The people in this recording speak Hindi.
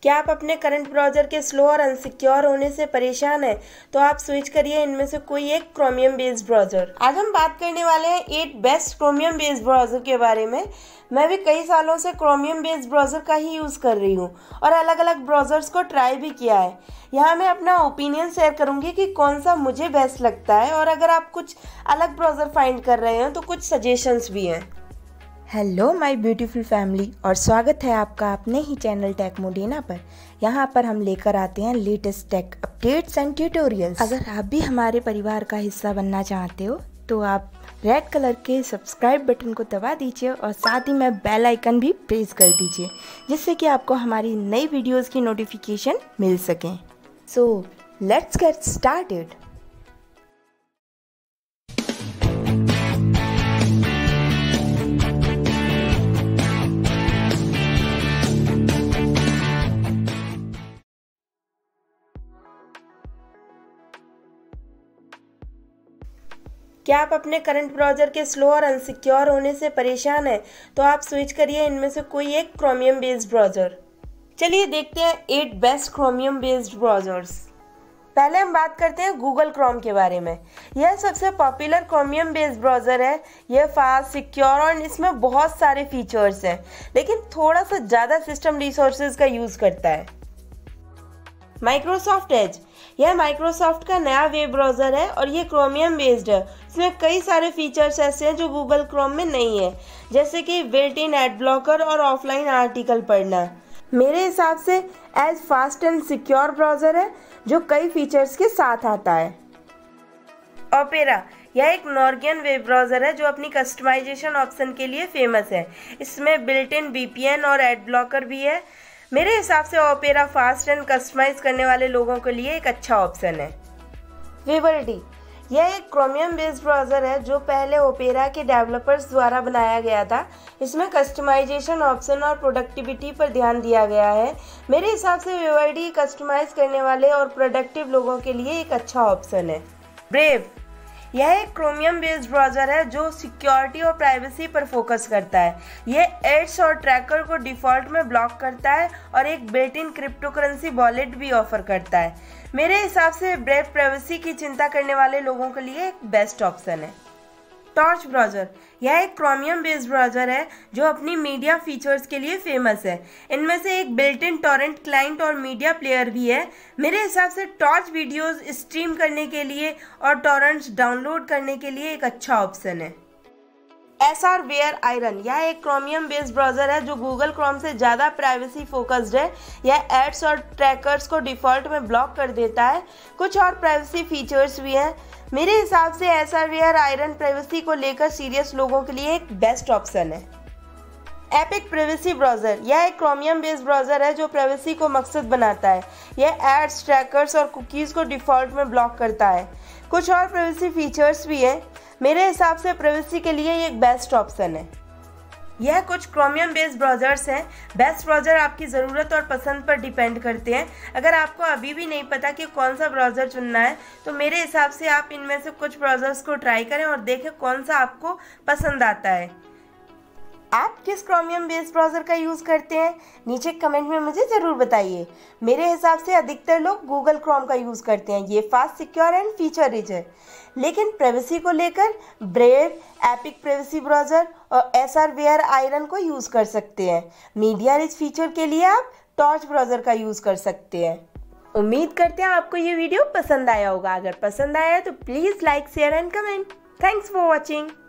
क्या आप अपने करंट ब्राउज़र के स्लो और अनसिक्योर होने से परेशान हैं? तो आप स्विच करिए इनमें से कोई एक क्रोमियम बेस्ड ब्राउज़र। आज हम बात करने वाले हैं 8 बेस्ट क्रोमियम बेस्ड ब्राउज़र के बारे में। मैं भी कई सालों से क्रोमियम बेस्ड ब्राउज़र का ही यूज़ कर रही हूँ और अलग अलग ब्राउज़र्स को ट्राई भी किया है। यहाँ मैं अपना ओपिनियन शेयर करूँगी कि कौन सा मुझे बेस्ट लगता है, और अगर आप कुछ अलग ब्राउज़र फाइंड कर रहे हैं तो कुछ सजेशंस भी हैं। हेलो माय ब्यूटीफुल फैमिली, और स्वागत है आपका अपने ही चैनल टेक मोडिना पर। यहाँ पर हम लेकर आते हैं latest tech updates and tutorials. अगर आप भी हमारे परिवार का हिस्सा बनना चाहते हो तो आप रेड कलर के सब्सक्राइब बटन को दबा दीजिए और साथ ही में बेल आइकन भी प्रेस कर दीजिए, जिससे कि आपको हमारी नई वीडियोस की नोटिफिकेशन मिल सकें। So let's get started. क्या आप अपने करंट ब्राउज़र के स्लो और अनसिक्योर होने से परेशान हैं? तो आप स्विच करिए इनमें से कोई एक क्रोमियम बेस्ड ब्राउज़र। चलिए देखते हैं 8 बेस्ट क्रोमियम बेस्ड ब्राउज़र्स। पहले हम बात करते हैं गूगल क्रोम के बारे में। यह सबसे पॉपुलर क्रोमियम बेस्ड ब्राउज़र है। यह फास्ट, सिक्योर और इसमें बहुत सारे फीचर्स हैं, लेकिन थोड़ा सा ज़्यादा सिस्टम रिसोर्सेज का यूज़ करता है। माइक्रोसॉफ्ट एज, यह माइक्रोसॉफ्ट का नया वेब ब्राउज़र है और ये क्रोमियम बेस्ड है। इसमें कई सारे फीचर्स ऐसे हैं जो गूगल क्रोम में नहीं है, जैसे कि बिल्ट इन एड ब्लॉकर और ऑफलाइन आर्टिकल पढ़ना। मेरे हिसाब से Edge fast and secure browser है जो कई फीचर्स के साथ आता है। ओपेरा, यह एक नॉर्वेजियन वेब ब्राउज़र है जो अपनी कस्टमाइजेशन ऑप्शन के लिए फेमस है। इसमें बिल्ट इन VPN और एड ब्लॉकर भी है। मेरे हिसाब से ओपेरा फास्ट एंड कस्टमाइज करने वाले लोगों के लिए एक अच्छा ऑप्शन है। विवर्डी, यह एक क्रोमियम बेस्ड ब्राउज़र है जो पहले ओपेरा के डेवलपर्स द्वारा बनाया गया था। इसमें कस्टमाइजेशन ऑप्शन और प्रोडक्टिविटी पर ध्यान दिया गया है। मेरे हिसाब से विवर्डी कस्टमाइज करने वाले और प्रोडक्टिव लोगों के लिए एक अच्छा ऑप्शन है। ब्रेव, यह एक क्रोमियम बेस्ड ब्राउज़र है जो सिक्योरिटी और प्राइवेसी पर फोकस करता है। यह एड्स और ट्रैकर को डिफ़ॉल्ट में ब्लॉक करता है और एक बिल्ट इन क्रिप्टोकरेंसी वॉलेट भी ऑफर करता है। मेरे हिसाब से ब्रेव प्राइवेसी की चिंता करने वाले लोगों के लिए एक बेस्ट ऑप्शन है। टॉर्च ब्राउज़र, यह एक क्रोमियम बेस्ड ब्राउज़र है जो अपनी मीडिया फीचर्स के लिए फेमस है। इनमें से एक बिल्ट इन टॉरेंट क्लाइंट और मीडिया प्लेयर भी है। मेरे हिसाब से टॉर्च वीडियोस स्ट्रीम करने के लिए और टॉरेंट्स डाउनलोड करने के लिए एक अच्छा ऑप्शन है। SRWare आयरन, यह एक क्रोमियम बेस्ड ब्राउज़र है जो गूगल क्रोम से ज़्यादा प्राइवेसी फोकस्ड है। यह एड्स और ट्रैकर्स को डिफ़ॉल्ट में ब्लॉक कर देता है। कुछ और प्राइवेसी फीचर्स भी हैं। मेरे हिसाब से SRWare आयरन प्राइवेसी को लेकर सीरियस लोगों के लिए एक बेस्ट ऑप्शन है। एपिक प्राइवेसी ब्राउज़र, यह एक क्रोमियम बेस्ड ब्राउज़र है जो प्राइवेसी को मकसद बनाता है। यह एड्स, ट्रैकर्स और कुकीज़ को डिफ़ॉल्ट में ब्लॉक करता है। कुछ और प्राइवेसी फीचर्स भी हैं। मेरे हिसाब से प्राइवेसी के लिए ये एक बेस्ट ऑप्शन है। यह कुछ क्रोमियम बेस्ड ब्राउज़र्स हैं। बेस्ट ब्राउज़र आपकी ज़रूरत और पसंद पर डिपेंड करते हैं। अगर आपको अभी भी नहीं पता कि कौन सा ब्राउज़र चुनना है तो मेरे हिसाब से आप इनमें से कुछ ब्राउज़र्स को ट्राई करें और देखें कौन सा आपको पसंद आता है। आप किस क्रोमियम बेस्ड ब्राउज़र का यूज़ करते हैं? नीचे कमेंट में मुझे ज़रूर बताइए। मेरे हिसाब से अधिकतर लोग गूगल क्रोम का यूज़ करते हैं। ये fast, secure and feature rich है। लेकिन प्राइवेसी को लेकर ब्रेव, एपिक प्राइवेसी ब्राउज़र और SRWare आयरन को यूज़ कर सकते हैं। मीडिया रिच फीचर के लिए आप टॉर्च ब्राउज़र का यूज़ कर सकते हैं। उम्मीद करते हैं आपको ये वीडियो पसंद आया होगा। अगर पसंद आया तो please like, share and comment. Thanks for watching.